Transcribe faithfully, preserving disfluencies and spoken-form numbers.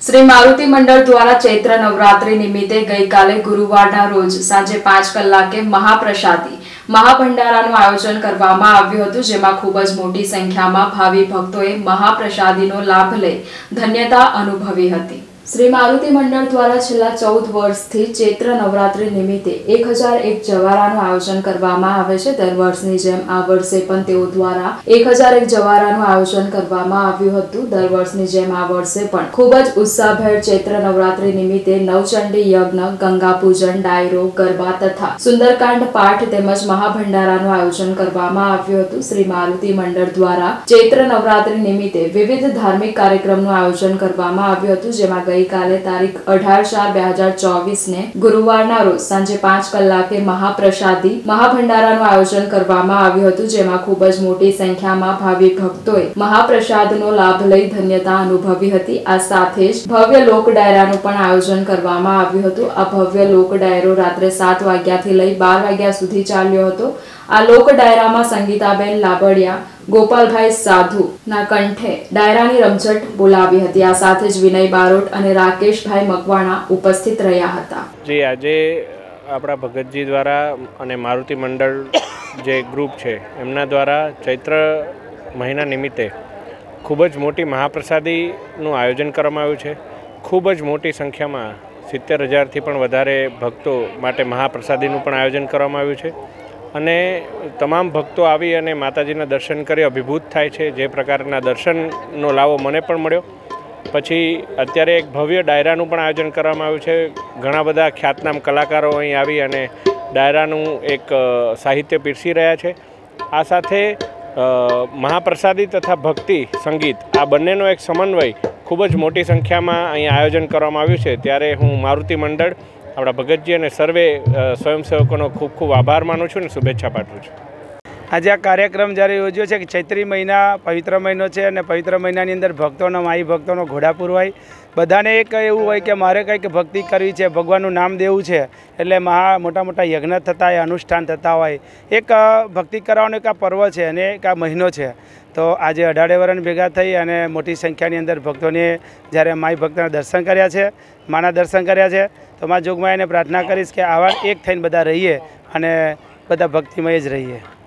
श्री मारुति मंडल द्वारा चैत्र नवरात्रि निमित्ते गईकाले गुरुवारना रोज सांजे पांच कलाके महाप्रसादी महाभंडाराનું आयोजन કરવામાં આવ્યું હતું, જેમાં ખૂબ જ મોટી સંખ્યામાં ભાવિ ભક્તોએ મહાપ્રસાદીનો લાભ લઈ ધન્યતા અનુભવી હતી। श्री मारुति मंडल द्वारा छेल्ला चौदह वर्षथी चैत्र नवरात्रि निमित्ते एक हजार एक जवाराનું आयोजन કરવામાં આવે છે। દર વર્ષની જેમ આ વર્ષે પણ તેઓ દ્વારા एक हजार एक જવારાનું આયોજન કરવામાં આવ્યું હતું। દર વર્ષની જેમ આ વર્ષે પણ ખૂબ જ ઉત્સાહભેર ચૈત્ર નવરાત્રિ નિમિત્તે નવચંડી યજ્ઞ, ગંગા પૂજન, ડાયરો, ગરબા તથા સુંદરકાંડ પાઠ તેમજ મહાભંડારાનું આયોજન કરવામાં આવ્યું હતું। શ્રી મારુતિ મંડળ દ્વારા ચૈત્ર નવરાત્રિ નિમિત્તે વિવિધ ધાર્મિક કાર્યક્રમનું આયોજન કરવામાં આવ્યું હતું, જેમાં गईकाले तारीख अठार चार बे हजार चौबीस ने गुरुवारना रोज सांजे पांच कलाके महाप्रसादी महाभंडाराનું આયોજન કરવામાં આવ્યું હતું, જેમાં ખૂબ જ મોટી સંખ્યામાં ભાવિ ભક્તોએ મહાપ્રસાદનો લાભ લઈ ધન્યતા અનુભવી હતી। આ સાથે જ ભવ્ય લોક ડાયરાનું પણ આયોજન કરવામાં આવ્યું હતું। આ ભવ્ય લોક ડાયરો રાત્રે सात વાગ્યાથી લઈ बार વાગ્યા સુધી ચાલ્યો હતો। આ લોક ડાયરામાં સંગીતાબેન લાબડિયા, गोपालभाई साधु ना कंठे डायरानी रमझट बोलावी हती। आ साथे ज विनय बारोट अने राकेशभाई मकवाणा उपस्थित रह्या हता। जी आजे आपणा भगतजी द्वारा अने मारुति मंडल जे ग्रुप छे एमना द्वारा चैत्र महीना निमित्ते खूब ज मोटी महाप्रसादीनुं आयोजन करवामां आव्युं छे। खूब ज मोटी संख्यामां सित्तेर हज़ार थी पण वधारे भक्तो माटे महाप्रसादीनुं पण आयोजन करवामां आव्युं छे અને તમામ ભક્તો આવી અને માતાજીના દર્શન કરી અભિભૂત થાય છે। જે પ્રકારના દર્શનનો લાવો મને પણ મળ્યો। પછી અત્યારે એક ભવ્ય ડાયરાનું પણ આયોજન કરવામાં આવ્યું છે। ઘણા બધા ખ્યાતનામ કલાકારો અહીં આવી અને ડાયરાનું એક સાહિત્ય પીરસી રહ્યા છે। આ સાથે મહાપ્રસાદી તથા ભક્તિ સંગીત આ બંનેનો એક સમન્વય ખૂબ જ મોટી સંખ્યામાં અહીં આયોજન કરવામાં આવ્યું છે। ત્યારે હું મારુતિ મંડળ, આપણા ભગતજી અને સર્વે સ્વયંસેવકોનો ખૂબ ખૂબ આભાર માનું છું અને શુભેચ્છા પાઠવું છું। आज आ कार्यक्रम જ્યારે યોજ્યો છે કે ચૈત્રી મહિના પવિત્ર મહિનો છે અને પવિત્ર મહિનાની અંદર ભક્તોનો માઈ ભક્તોનો ઘોડાપુર હોય। બધાને એક એવું હોય કે મારે કંઈક ભક્તિ કરવી છે, ભગવાનનું નામ દેવું છે, એટલે મહા મોટા મોટા યજ્ઞ થતા હોય, અનુષ્ઠાન થતા હોય। એક ભક્તિ કરવાનો એક આ પર્વ છે અને એક આ મહિનો છે। તો આજે અઢારે વરણ ભેગા થઈ અને મોટી સંખ્યાની અંદર ભક્તોને જ્યારે માઈ ભક્તના દર્શન કર્યા છે, માના દર્શન કર્યા છે, તો મા જોગમાયાને પ્રાર્થના કરીશ કે આવા એક થઈને બધા રહીએ અને બધા ભક્તિમય જ રહીએ।